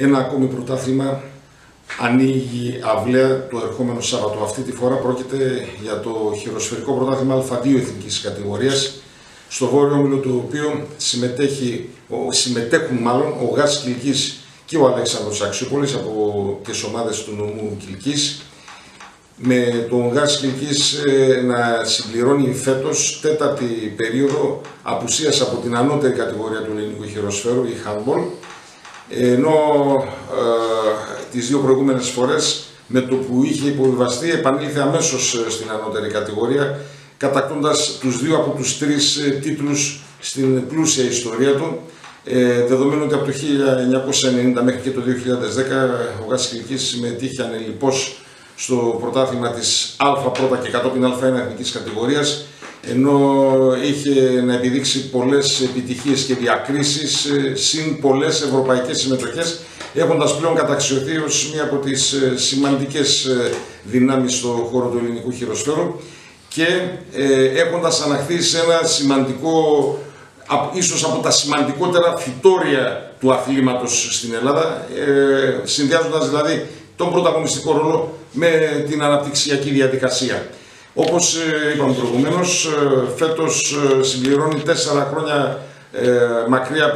Ένα ακόμη πρωτάθλημα ανοίγει αυλαία το ερχόμενο Σάββατο. Αυτή τη φορά πρόκειται για το χειροσφαιρικό πρωτάθλημα Α2 εθνικής κατηγορίας, στο βόρειο όμιλο του οποίου συμμετέχουν ο ΓΑΣ Κιλκής και ο Αλέξανδρος Αξιούπολης από τις ομάδες του νομού Κιλκής, με τον ΓΑΣ Κιλκής να συμπληρώνει φέτος τέταρτη περίοδο απουσίας από την ανώτερη κατηγορία του ελληνικού χειροσφαίρου, η handball, ενώ τις δύο προηγούμενες φορές με το που είχε υποβιβαστεί επανήλθε αμέσως στην ανώτερη κατηγορία, κατακτώντας τους δύο από τους τρεις τίτλους στην πλούσια ιστορία του, δεδομένου ότι από το 1990 μέχρι και το 2010 ο ΓΑΣ Κιλκής συμμετείχε ανελιπώς στο πρωτάθλημα της Α1 και κατόπιν Α1 εθνικής κατηγορίας, ενώ είχε να επιδείξει πολλές επιτυχίες και διακρίσεις, συν πολλές ευρωπαϊκές συμμετοχές, έχοντας πλέον καταξιωθεί ως μία από τις σημαντικές δυνάμεις στον χώρο του ελληνικού χειροσφαίρου και έχοντας αναχθεί σε ένα σημαντικό, ίσως από τα σημαντικότερα φυτόρια του αθλήματος στην Ελλάδα, συνδυάζοντας δηλαδή τον πρωταγωνιστικό ρόλο με την αναπτυξιακή διαδικασία. Όπως είπαμε προηγουμένως, φέτος συμπληρώνει 4 χρόνια μακριά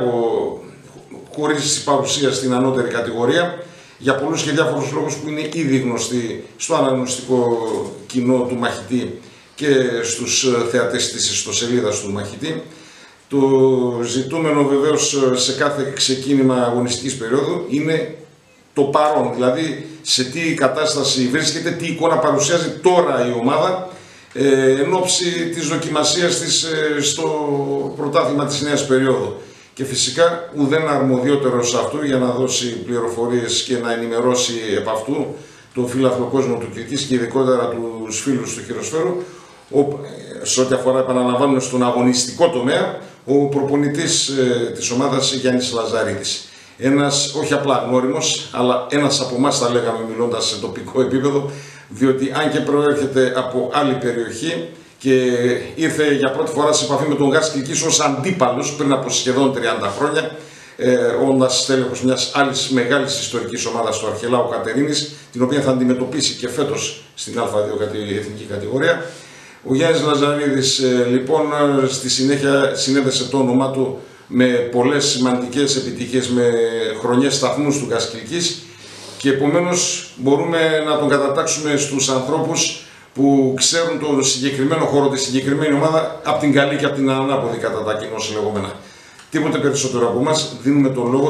χωρίς παρουσία στην ανώτερη κατηγορία, για πολλούς και διάφορους λόγους που είναι ήδη γνωστοί στο αναγνωστικό κοινό του μαχητή και στους θεατές της ιστοσελίδας του μαχητή. Το ζητούμενο βεβαίως σε κάθε ξεκίνημα αγωνιστικής περίοδου είναι το παρόν, δηλαδή σε τι κατάσταση βρίσκεται, τι εικόνα παρουσιάζει τώρα η ομάδα εν ώψη της δοκιμασίας της στο πρωτάθλημα της νέας περίοδου. Και φυσικά ουδέν αρμοδιότερος αυτού για να δώσει πληροφορίες και να ενημερώσει επ' αυτού το φύλαθλο κόσμο του Κιλκής και ειδικότερα τους φίλους του χειροσφαίρου, σε ό,τι αφορά, επαναλαμβάνουμε, στον αγωνιστικό τομέα, ο προπονητής της ομάδας Γιάννης Λαζαρίδης. Ένας όχι απλά γνώριμος, αλλά ένας από εμάς, θα λέγαμε μιλώντας σε τοπικό επίπεδο, διότι αν και προέρχεται από άλλη περιοχή και ήρθε για πρώτη φορά σε επαφή με τον ΓΑΣ Κιλκής ως αντίπαλος πριν από σχεδόν 30 χρόνια, όντας τέλεχος μιας άλλης μεγάλης ιστορικής ομάδας του Αρχελάου Κατερίνης, την οποία θα αντιμετωπίσει και φέτος στην Α2 εθνική κατηγορία. Ο Γιάννης Λαζαρίδης λοιπόν στη συνέχεια συνέδεσε το όνομά του με πολλές σημαντικές επιτυχίες, με χρονιές σταθμούς του ΓΑΣ Κιλκής, και επομένως μπορούμε να τον κατατάξουμε στους ανθρώπους που ξέρουν τον συγκεκριμένο χώρο, τη συγκεκριμένη ομάδα, από την καλή και από την ανάποδη κατά τα κοινώς λεγόμενα. Τίποτε περισσότερο από εμάς, δίνουμε τον λόγο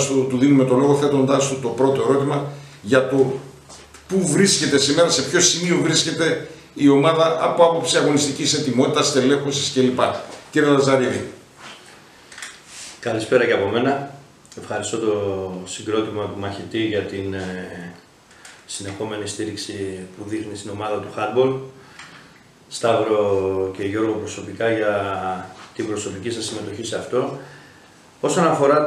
θέτοντάς του το πρώτο ερώτημα για το πού βρίσκεται σήμερα, σε ποιο σημείο βρίσκεται η ομάδα από άποψη αγωνιστικής ετοιμότητας, τελέχωσης κλπ. Κύριε Λαζαρίδη. Καλησπέρα και από μένα. Ευχαριστώ το συγκρότημα του μαχητή για την συνεχόμενη στήριξη που δείχνει στην ομάδα του handball. Σταύρο και Γιώργο προσωπικά για την προσωπική σας συμμετοχή σε αυτό. Όσον αφορά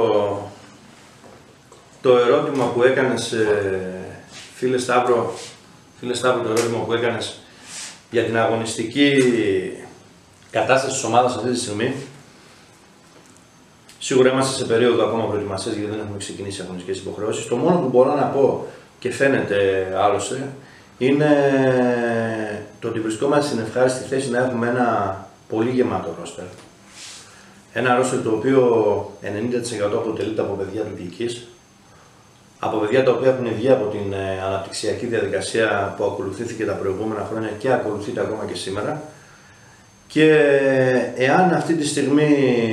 το ερώτημα που έκανες, φίλε Σταύρο, το ερώτημα που έκανες για την αγωνιστική κατάσταση της ομάδας αυτή τη στιγμή, σίγουρα είμαστε σε περίοδο ακόμα προετοιμασίας γιατί δεν έχουμε ξεκινήσει αγωνιστικές υποχρεώσεις. Το μόνο που μπορώ να πω και φαίνεται άλλωστε είναι το ότι βρισκόμαστε στην ευχάριστη θέση να έχουμε ένα πολύ γεμάτο ρόστερ. Ένα ρόστερ το οποίο 90% αποτελείται από παιδιά του Κιλκής, από παιδιά τα οποία έχουν βγει από την αναπτυξιακή διαδικασία που ακολουθήθηκε τα προηγούμενα χρόνια και ακολουθείται ακόμα και σήμερα. Και εάν αυτή τη στιγμή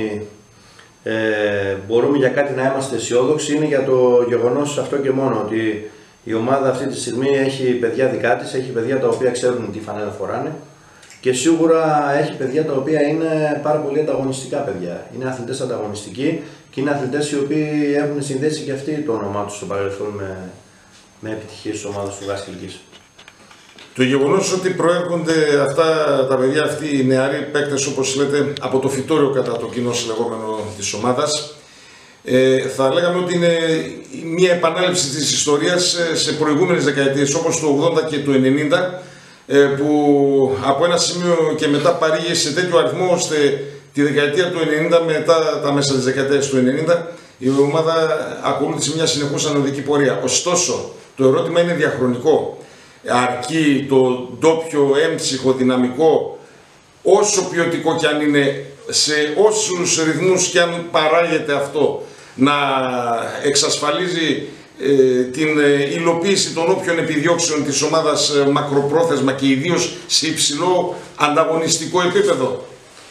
μπορούμε για κάτι να είμαστε αισιόδοξοι, είναι για το γεγονός αυτό και μόνο, ότι η ομάδα αυτή τη στιγμή έχει παιδιά δικά της, έχει παιδιά τα οποία ξέρουν τι φανέλα φοράνε και σίγουρα έχει παιδιά τα οποία είναι πάρα πολύ ανταγωνιστικά παιδιά. Είναι αθλητές ανταγωνιστικοί και είναι αθλητές οι οποίοι έχουν συνδέσει και αυτοί το όνομά τους στο παρελθόν με επιτυχίες της ομάδας του ΓΑΣ Κιλκής. Το γεγονός ότι προέρχονται αυτά τα παιδιά, αυτοί οι νεαροί παίκτες, όπως λέτε, από το φυτόριο κατά το κοινό λεγόμενο της ομάδας, θα λέγαμε ότι είναι μια επανάληψη της ιστορίας σε προηγούμενες δεκαετίες, όπως το 80 και το 90, που από ένα σημείο και μετά παρήγε σε τέτοιο αριθμό, ώστε τη δεκαετία του 90, μετά τα μέσα της δεκαετίας του 90, η ομάδα ακολούθησε μια συνεχώς ανωδική πορεία. Ωστόσο, το ερώτημα είναι διαχρονικό. Αρκεί το ντόπιο έμψυχο δυναμικό, όσο ποιοτικό κι αν είναι, σε όσους ρυθμούς κι αν παράγεται αυτό, να εξασφαλίζει την υλοποίηση των όποιων επιδιώξεων της ομάδας μακροπρόθεσμα και ιδίως σε υψηλό ανταγωνιστικό επίπεδο?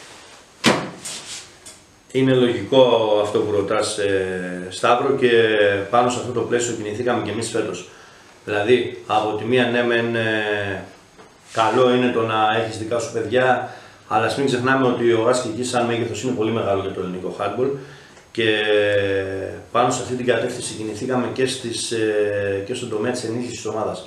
Είναι λογικό αυτό που ρωτάς, Σταύρο, και πάνω σε αυτό το πλαίσιο κινηθήκαμε και εμείς φέτος. Δηλαδή, από τη μία, ναι, καλό είναι το να έχεις δικά σου παιδιά, αλλά ας μην ξεχνάμε ότι ο ΓΑΣ Κιλκής σαν μέγεθος είναι πολύ μεγάλο για το ελληνικό handball, και πάνω σε αυτή την κατεύθυνση κινηθήκαμε και στον τομέα της ενίσχυσης της ομάδας.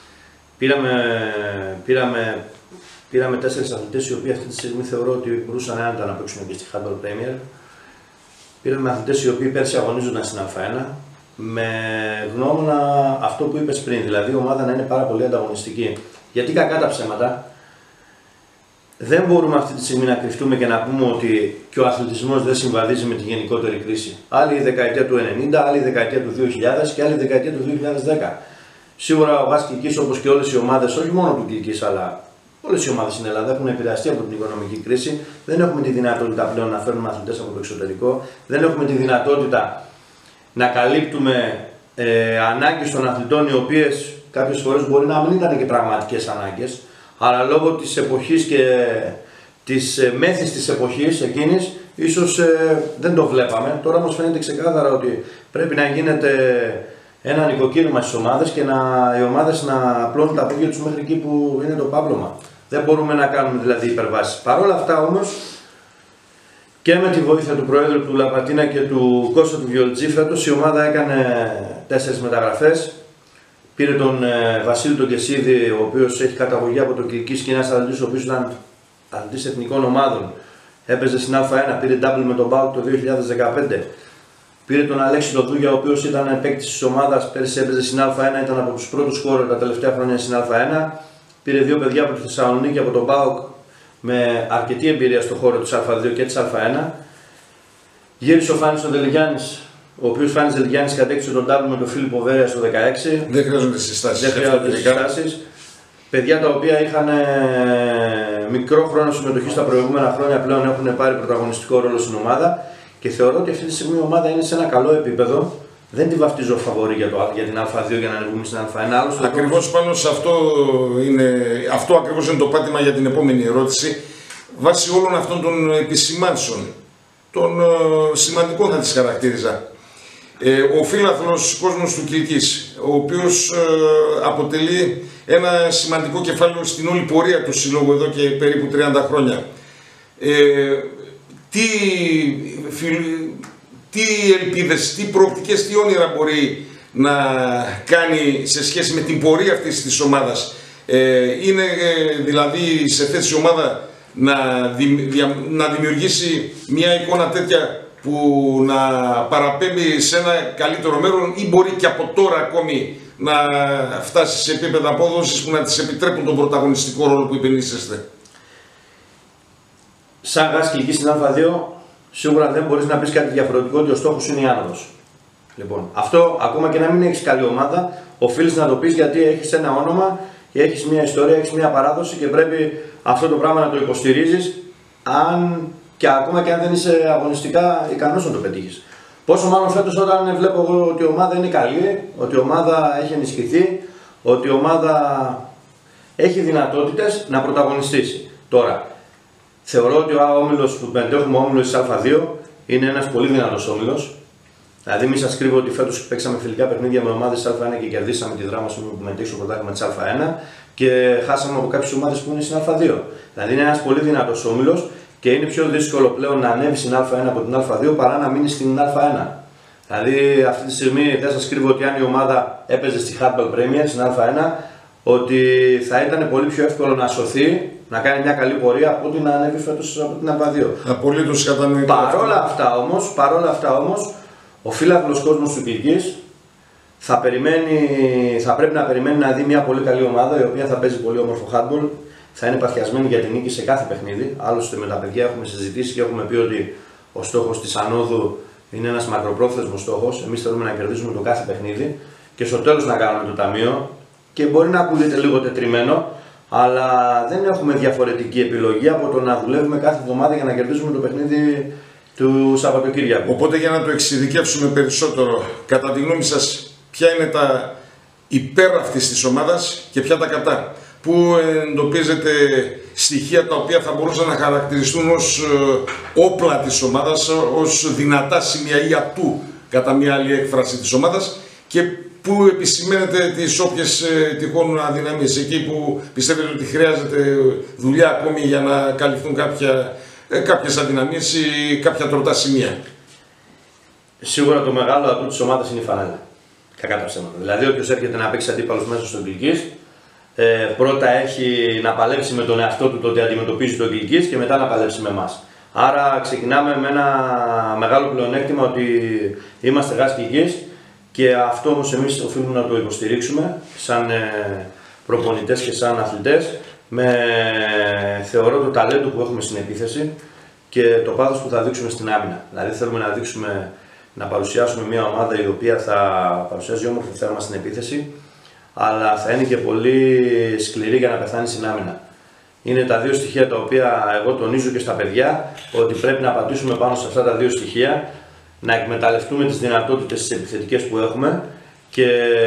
Πήραμε 4 αθλητές οι οποίοι αυτή τη στιγμή θεωρώ ότι μπορούσαν άνετα να παίξουν και στη Handball Premier. Πήραμε αθλητές οι οποίοι πέρσι αγωνίζονταν στην Α1, με γνώμονα αυτό που είπες πριν, δηλαδή η ομάδα να είναι πάρα πολύ ανταγωνιστική. Γιατί κακά τα ψέματα, δεν μπορούμε αυτή τη στιγμή να κρυφτούμε και να πούμε ότι και ο αθλητισμός δεν συμβαδίζει με τη γενικότερη κρίση. Άλλη η δεκαετία του 90, άλλη η δεκαετία του 2000 και άλλη η δεκαετία του 2010. Σίγουρα ο ΓΑΣ Κιλκής, όπως και όλες οι ομάδες, όχι μόνο του Κιλκής, αλλά όλες οι ομάδες στην Ελλάδα έχουν επηρεαστεί από την οικονομική κρίση. Δεν έχουμε τη δυνατότητα πλέον να φέρνουμε αθλητές από το εξωτερικό. Δεν έχουμε τη δυνατότητα να καλύπτουμε ανάγκες των αθλητών, οι οποίες κάποιες φορές μπορεί να μην ήταν και πραγματικές ανάγκες, αλλά λόγω της εποχής και της μέθης της εποχής εκείνης, ίσως δεν το βλέπαμε. Τώρα όμως φαίνεται ξεκάθαρα ότι πρέπει να γίνεται ένα νοικοκύρημα στις ομάδες και οι ομάδες να απλώνουν τα πόδια τους μέχρι εκεί που είναι το πάπλωμα. Δεν μπορούμε να κάνουμε δηλαδή υπερβάσεις. Παρ' όλα αυτά όμως, και με τη βοήθεια του Προέδρου του Λαπατίνα και του Κώστα του Βιολτζή, φέτος η ομάδα έκανε 4 μεταγραφές. Πήρε τον Βασίλη τον Κεσίδη, ο οποίος έχει καταγωγή από το Κιλκής και είναι ένας αθλητής ο οποίος ήταν αθλητής εθνικών ομάδων. Έπαιζε στην Α1, πήρε double με τον ΠΑΟΚ το 2015. Πήρε τον Αλέξη τον Δούγια, ο οποίος ήταν παίκτης της ομάδας, πέρσι έπαιζε στην Α1, ήταν από τους πρώτους χώρους τα τελευταία χρόνια στην Α1. Πήρε 2 παιδιά από τη Θεσσαλονίκη, από τον ΠΑΟΚ, με αρκετή εμπειρία στον χώρο της Α2 και της Α1. Γύρισε ο Φάνης ο Δελιγιάννης, ο οποίος Φάνης Δελιγιάννης κατέκτησε τον double με τον Φίλιππο Βέρεια στο 2016. Δεν χρειάζονται συστάσεις. Δεν χρειάζονται συστάσεις. Παιδιά τα οποία είχαν μικρό χρόνο συμμετοχή στα προηγούμενα χρόνια πλέον έχουν πάρει πρωταγωνιστικό ρόλο στην ομάδα, και θεωρώ ότι αυτή τη στιγμή η ομάδα είναι σε ένα καλό επίπεδο. Δεν τη βαφτίζω φαβορί για την Α2 για να ανεβούμε στην Α1. Ακριβώς πάνω σε αυτό ακριβώς είναι το πάτημα για την επόμενη ερώτηση. Βάσει όλων αυτών των επισημάνσεων, των σημαντικών θα τις χαρακτήριζα, ο φίλαθλος κόσμος του Κιλκής, ο οποίος αποτελεί ένα σημαντικό κεφάλαιο στην όλη πορεία του συλλόγου εδώ και περίπου 30 χρόνια. Τι ελπίδες, τι προοπτικές, τι όνειρα μπορεί να κάνει σε σχέση με την πορεία αυτής της ομάδας? Είναι δηλαδή σε θέση η ομάδα να δημιουργήσει μια εικόνα τέτοια που να παραπέμπει σε ένα καλύτερο μέλλον, ή μπορεί και από τώρα ακόμη να φτάσει σε επίπεδα απόδοσης που να της επιτρέπουν τον πρωταγωνιστικό ρόλο που υπενήσεστε? Σαν ΓΑΣ Κιλκής στην Α2, σίγουρα δεν μπορείς να πεις κάτι διαφορετικό, ότι ο στόχος είναι η άνοδος. Λοιπόν, αυτό ακόμα και να μην έχεις καλή ομάδα, οφείλεις να το πεις, γιατί έχεις ένα όνομα και έχεις μια ιστορία, έχεις μια παράδοση και πρέπει αυτό το πράγμα να το υποστηρίζεις, ακόμα και αν δεν είσαι αγωνιστικά ικανός να το πετύχεις. Πόσο μάλλον φέτος, όταν βλέπω εγώ ότι η ομάδα είναι καλή, ότι η ομάδα έχει ενισχυθεί, ότι η ομάδα έχει δυνατότητες να πρωταγωνιστήσει. Τώρα, θεωρώ ότι ο όμιλος που μετέχουμε, ο όμιλος της Α2, είναι ένας πολύ δυνατός όμιλος. Δηλαδή, μην σας κρύβω ότι φέτος παίξαμε φιλικά παιχνίδια με ομάδες της Α1 και κερδίσαμε τη Δράμα που μετέχει στο πρωτάθλημα της Α1, και χάσαμε από κάποιες ομάδες που είναι στην Α2. Δηλαδή, είναι ένας πολύ δυνατός όμιλος και είναι πιο δύσκολο πλέον να ανέβει στην Α1 από την Α2 παρά να μείνει στην Α1. Δηλαδή, αυτή τη στιγμή δεν σας κρύβω ότι αν η ομάδα έπαιζε στη Handball Premier στην Α1, ότι θα ήταν πολύ πιο εύκολο να σωθεί, να κάνει μια καλή πορεία, από ότι να ανέβει φέτος από την Α2. Απολύτως κατανοητό. Παρόλα αυτά όμως, ο φίλαθλος κόσμος του Κιλκής θα πρέπει να περιμένει να δει μια πολύ καλή ομάδα, η οποία θα παίζει πολύ όμορφο handball, θα είναι παθιασμένη για την νίκη σε κάθε παιχνίδι. Άλλωστε, με τα παιδιά έχουμε συζητήσει και έχουμε πει ότι ο στόχος της ανόδου Είναι ένας μακροπρόθεσμος στόχος. Εμείς θέλουμε να κερδίσουμε το κάθε παιχνίδι και στο τέλος να κάνουμε το ταμείο. Και μπορεί να ακούγεται λίγο τετριμένο, αλλά δεν έχουμε διαφορετική επιλογή από το να δουλεύουμε κάθε εβδομάδα για να κερδίσουμε το παιχνίδι του Σαββατοκύριακου. Οπότε για να το εξειδικεύσουμε περισσότερο, κατά τη γνώμη σας, ποια είναι τα υπέρ αυτής της ομάδας και ποια τα κατά? Πού εντοπίζετε στοιχεία τα οποία θα μπορούσαν να χαρακτηριστούν ως όπλα της ομάδας, ως δυνατά σημεία ή ατού, κατά μια άλλη έκφραση της ομάδας, και πού επισημαίνετε τις όποιες τυχόν αδυναμίες, εκεί που πιστεύετε ότι χρειάζεται δουλειά ακόμη για να καλυφθούν κάποιες αδυναμίες ή κάποια τροτά σημεία? Σίγουρα το μεγάλο ατού της ομάδας είναι η φανέλα. Κακά τα ψέματα. Δηλαδή, όποιος έρχεται να παίξει αντίπαλος μέσα στον Κιλκής, πρώτα έχει να παλέψει με τον εαυτό του το ότι αντιμετωπίζει τον Κιλκής και μετά να παλέψει με εμάς. Άρα, ξεκινάμε με ένα μεγάλο πλεονέκτημα ότι είμαστε ΓΑΣ Κιλκής και αυτό όμως εμείς οφείλουμε να το υποστηρίξουμε σαν προπονητές και σαν αθλητές, με θεωρώ το ταλέντο που έχουμε στην επίθεση και το πάθος που θα δείξουμε στην άμυνα. Δηλαδή, θέλουμε να παρουσιάσουμε μια ομάδα η οποία θα παρουσιάζει όμορφο θέμα στην επίθεση, αλλά θα είναι και πολύ σκληρή για να πεθάνει στην άμυνα. Είναι τα δύο στοιχεία τα οποία εγώ τονίζω και στα παιδιά, ότι πρέπει να πατήσουμε πάνω σε αυτά τα δύο στοιχεία, να εκμεταλλευτούμε τις δυνατότητες τις επιθετικές που έχουμε και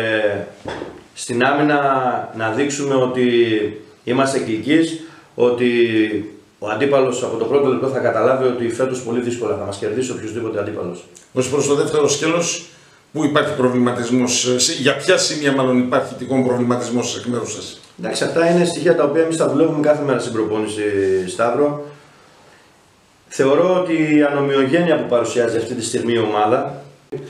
στην άμυνα να δείξουμε ότι είμαστε Κιλκής, ότι ο αντίπαλος από το πρώτο λεπτό θα καταλάβει ότι φέτος πολύ δύσκολα θα μας κερδίσει οποιοδήποτε αντίπαλος. Ως προς το δεύτερο σκέλος, πού υπάρχει προβληματισμός, για ποια σημεία μάλλον υπάρχει τυχόν προβληματισμός εκ μέρους σας? Εντάξει, αυτά είναι στοιχεία τα οποία εμείς τα δουλεύουμε κάθε μέρα στην προπόνηση, Σταύρο. Θεωρώ ότι η ανομοιογένεια που παρουσιάζει αυτή τη στιγμή η ομάδα,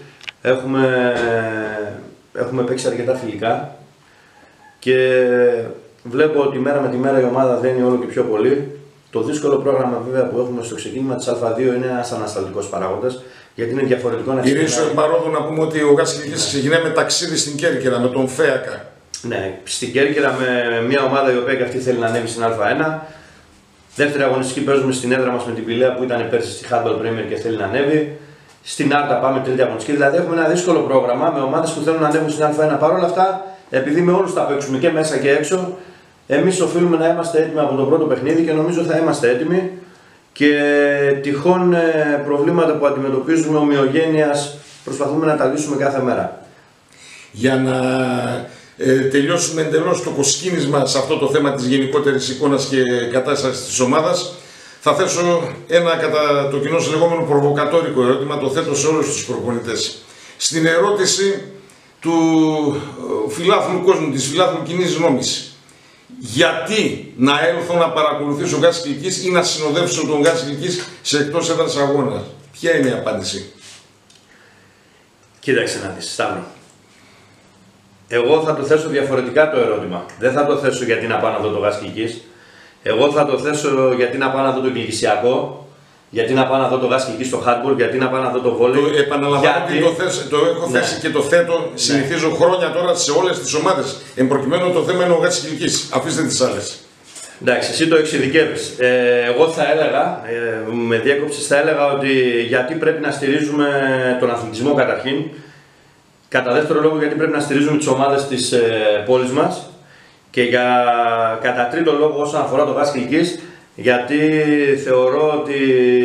έχουμε παίξει αρκετά φιλικά και βλέπω ότι μέρα με τη μέρα η ομάδα δένει όλο και πιο πολύ. Το δύσκολο πρόγραμμα βέβαια που έχουμε στο ξεκίνημα της Α2 είναι ένας ανασταλτικός παράγοντας, γιατί είναι διαφορετικό να ξεκινάει. Ειρήνη παρόδο να πούμε ότι ο ΓΑΣ Κιλκής ξεκινάει με ταξίδι στην Κέρκυρα, με τον Φέακα. Ναι, στην Κέρκυρα με μια ομάδα η οποία και αυτή θέλει να ανέβει στην Α1. Δεύτερη αγωνιστική παίζουμε στην έδρα μας με την Πηλαία που ήταν πέρσι στη Handball Premier και θέλει να ανέβει. Στην Άρτα πάμε τρίτη αγωνιστική. Δηλαδή έχουμε ένα δύσκολο πρόγραμμα με ομάδες που θέλουν να ανέβουν στην Α1. Παρ' όλα αυτά, επειδή με όλους τα παίξουμε και μέσα και έξω, εμείς οφείλουμε να είμαστε έτοιμοι από το πρώτο παιχνίδι και νομίζω θα είμαστε έτοιμοι. Και τυχόν προβλήματα που αντιμετωπίζουμε ομοιογένειας προσπαθούμε να τα λύσουμε κάθε μέρα. Για να τελειώσουμε εντελώς το κοσκίνισμα σε αυτό το θέμα της γενικότερης εικόνας και κατάστασης της ομάδας, θα θέσω ένα κατά το κοινό λεγόμενο προβοκατόρικο ερώτημα, το θέτω σε όλους τους προπονητές. Στην ερώτηση του φιλάθλου κόσμου, της φιλάθλου κοινής γνώμης, γιατί να έλθω να παρακολουθήσω ΓΑΣ Κιλκής ή να συνοδεύσω τον ΓΑΣ Κιλκής σε εκτός έδρας αγώνα? Ποια είναι η απάντηση? Κοίταξε να δεις, Σταύρο. Εγώ θα το θέσω διαφορετικά το ερώτημα. Δεν θα το θέσω γιατί να πάω να δω το ΓΑΣ Κιλκής. Εγώ θα το θέσω γιατί να πάω να δω το Κιλκησιακό, γιατί να πάω να δω το ΓΑΣ Κιλκής στο handball, γιατί να πάω να δω το βόλεϊ. Επαναλαμβάνω ότι το έχω θέσει και το θέτω, συνηθίζω χρόνια τώρα σε όλες τις ομάδες. Εν προκειμένου το θέμα είναι ο ΓΑΣ Κιλκής. Αφήστε τις άλλες. Εντάξει, εσύ το εξειδικεύεις. Εγώ θα έλεγα, με διέκοψης θα έλεγα ότι γιατί πρέπει να στηρίζουμε τον αθλητισμό καταρχήν. Κατά δεύτερο λόγο, γιατί πρέπει να στηρίζουμε τις ομάδες της πόλης μας. Και κατά τρίτο λόγο, όσον αφορά το ΓΑΣ Κιλκής, γιατί θεωρώ ότι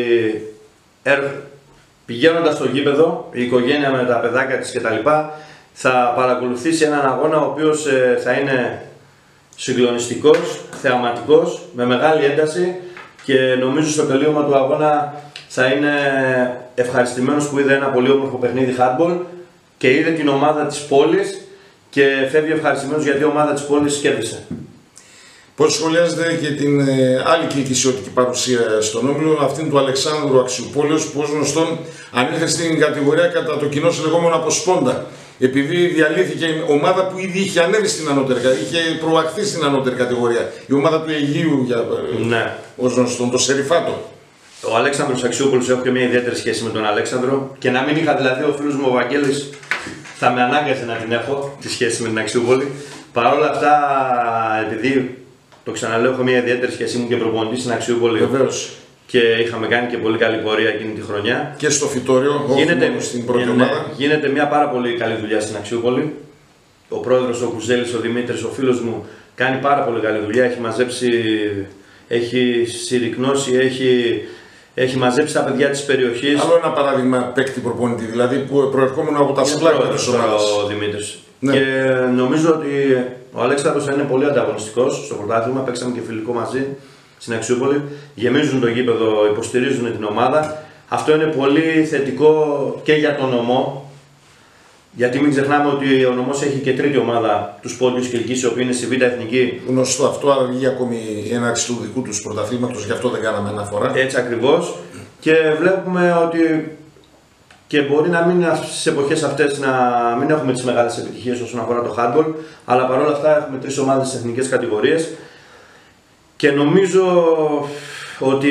πηγαίνοντας στο γήπεδο, η οικογένεια με τα παιδάκια της κτλ. Θα παρακολουθήσει έναν αγώνα ο οποίος θα είναι συγκλονιστικός, θεαματικός, με μεγάλη ένταση και νομίζω στο τελείωμα του αγώνα θα είναι ευχαριστημένος που είδε ένα πολύ όμορφο παιχνίδι handball και είδε την ομάδα της πόλης και φεύγει ευχαριστημένος γιατί η ομάδα της πόλης κέρδισε. Πώς σχολιάζετε και την άλλη κιλκησιώτικη παρουσία στον όμιλο, αυτήν του Αλεξάνδρου Αξιοπόλεως, που ως γνωστόν ανήλθε στην κατηγορία κατά το κοινό λεγόμενο από σπόντα. Επειδή διαλύθηκε ομάδα που ήδη είχε ανέβει στην ανώτερη, είχε προαχθεί στην ανώτερη κατηγορία. Η ομάδα του Αιγείου, ως γνωστόν, το Σεριφάτο. Ο Αλέξανδρος Αξιόπουλος, έχω και μια ιδιαίτερη σχέση με τον Αλέξανδρο και να μην είχα δηλαδή ο φίλος μου ο Βαγγέλης, θα με ανάγκασε να την έχω τη σχέση με την Αξιούπολη. Παρ' όλα αυτά, επειδή το ξαναλέω, έχω μια ιδιαίτερη σχέση μου και προπονητή στην Αξιούπολη. Βεβαίως. και είχαμε κάνει και πολύ καλή πορεία εκείνη τη χρονιά. Και στο Φυτόριο, στην πρώτη ομάδα. Γίνεται μια πάρα πολύ καλή δουλειά στην Αξιούπολη. Ο πρόεδρος, ο Κουζέλης, ο Δημήτρης, ο φίλος μου, κάνει πάρα πολύ καλή δουλειά. Έχει μαζέψει, έχει συρρυκνώσει, έχει μαζέψει τα παιδιά της περιοχής. Άλλο ένα παράδειγμα παίκτη προπονητή, δηλαδή που προερχόμενο από τα σπλάκια της ομάδας. Ο Δημήτρης. Ναι. Και νομίζω ότι ο Αλέξανδρος θα είναι πολύ ανταγωνιστικός στο πρωτάθλημα. Παίξαμε και φιλικό μαζί στην Αξιούπολη. Γεμίζουν το γήπεδο, υποστηρίζουν την ομάδα. Αυτό είναι πολύ θετικό και για τον νομό. Γιατί μην ξεχνάμε ότι ο νομός έχει και τρίτη ομάδα, τους Πόντιους Κιλκής, οι οποίοι είναι στη Β' Εθνική. Γνωστό αυτό, αργεί ακόμη η έναρξη του δικού τους πρωταθλήματος, γι' αυτό δεν κάναμε αναφορά. Έτσι ακριβώς. Και βλέπουμε ότι και μπορεί να μην στις εποχές αυτές να μην έχουμε τις μεγάλες επιτυχίες όσον αφορά το handball, αλλά παρόλα αυτά έχουμε 3 ομάδες στις εθνικές κατηγορίες. Και νομίζω ότι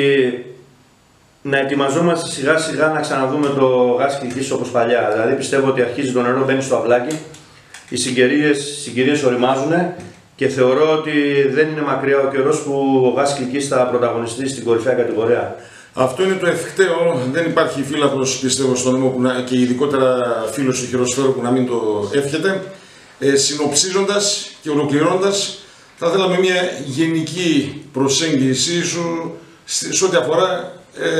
να ετοιμαζόμαστε σιγά σιγά να ξαναδούμε το Γάς Κιλκής όπως παλιά. Δηλαδή πιστεύω ότι αρχίζει το νερό, μπαίνει στο αυλάκι, οι συγκυρίες οριμάζουν και θεωρώ ότι δεν είναι μακριά ο καιρός που ο Γάς Κιλκής θα πρωταγωνιστεί στην κορυφαία κατηγορία. Αυτό είναι το ευκταίο, δεν υπάρχει φίλαθλος πιστεύω στον νομό και ειδικότερα φίλος του χειροσφαίρου που να μην το εύχεται. Συνοψίζοντας και ολοκληρώνοντας, θα θέλαμε μια γενική προσέγγιση σου σε ό,τι αφορά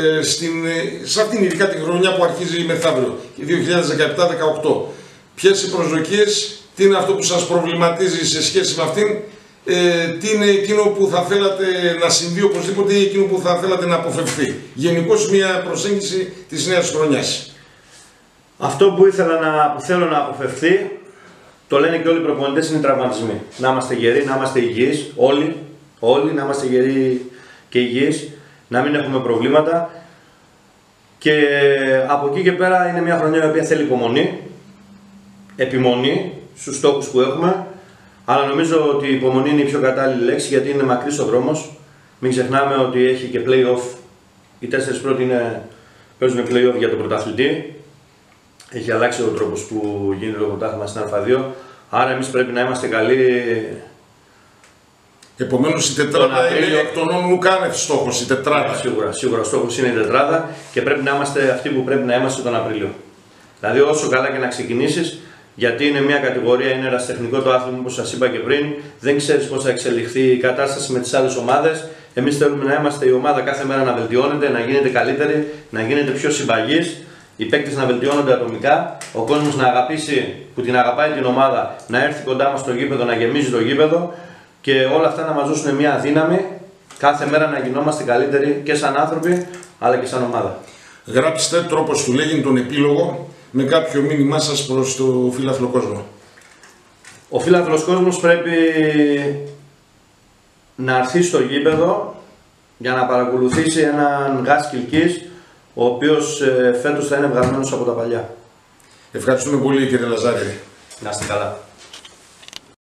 σε αυτήν ειδικά τη χρονιά που αρχίζει μεθαύριο, 2017-18. Ποιες οι προσδοκίες, τι είναι αυτό που σας προβληματίζει σε σχέση με αυτήν, τι είναι εκείνο που θα θέλατε να συμβεί οπωσδήποτε ή εκείνο που θα θέλατε να αποφευθεί. Γενικώς μια προσέγγιση της νέας χρονιάς. Αυτό που θέλω να αποφευθεί, το λένε και όλοι οι προπονητές, είναι οι τραυματισμοί. Να είμαστε γεροί, να είμαστε υγιείς, όλοι να είμαστε γεροί και υγιείς, να μην έχουμε προβλήματα. Και από εκεί και πέρα είναι μια χρονιά η οποία θέλει υπομονή, επιμονή στους στόχους που έχουμε. Αλλά νομίζω ότι η υπομονή είναι η πιο κατάλληλη λέξη, γιατί είναι μακρύς ο δρόμος. Μην ξεχνάμε ότι έχει και play-off. Οι 4 πρώτοι παίζουν play-off για τον πρωταθλητή. Έχει αλλάξει ο τρόπος που γίνεται το πρωτάθλημα στην Α2. Άρα εμείς πρέπει να είμαστε καλοί. Επομένως η τετράδα είναι εκ των όνων ουκάνευ στόχος, η τετράδα. Σίγουρα ο στόχος είναι η τετράδα και πρέπει να είμαστε αυτοί που πρέπει να είμαστε τον Απρίλιο. Δηλαδή όσο καλά και να ξεκινήσεις, γιατί είναι μια κατηγορία, είναι ερασιτεχνικό το άθλημα όπως σας είπα και πριν, δεν ξέρεις πώς θα εξελιχθεί η κατάσταση με τις άλλες ομάδες. Εμείς θέλουμε να είμαστε η ομάδα κάθε μέρα να βελτιώνεται, να γίνεται καλύτερη, να γίνεται πιο συμπαγής, οι παίκτες να βελτιώνονται ατομικά, ο κόσμος να αγαπήσει, που την αγαπάει την ομάδα, να έρθει κοντά μας στο γήπεδο, να γεμίζει το γήπεδο και όλα αυτά να μας δώσουν μια δύναμη κάθε μέρα να γινόμαστε καλύτεροι και σαν άνθρωποι αλλά και σαν ομάδα. Γράψτε τρόπος του λέγει τον επίλογο με κάποιο μήνυμά σας προς το φίλαθλο κόσμο. Ο φίλαθλος κόσμος πρέπει να έρθει στο γήπεδο για να παρακολουθήσει έναν Γάς Κιλκής, ο οποίος φέτος θα είναι βγαλμένος από τα παλιά. Ευχαριστούμε πολύ κύριε Λαζάρη. Να είστε καλά.